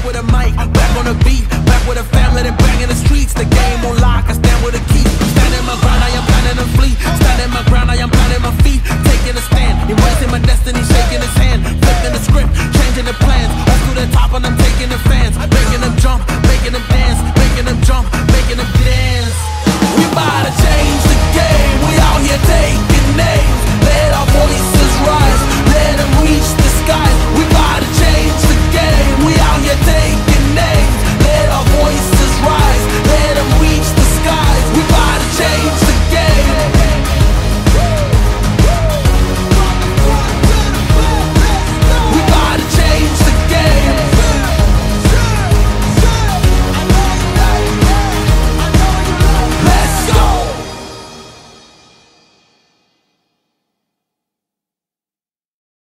with a mic, back on the beat, back with a family, then bang in the streets. The game on lock, I stand with a key. Stand in my ground, I am planning to flee. Stand in my ground, I am planning my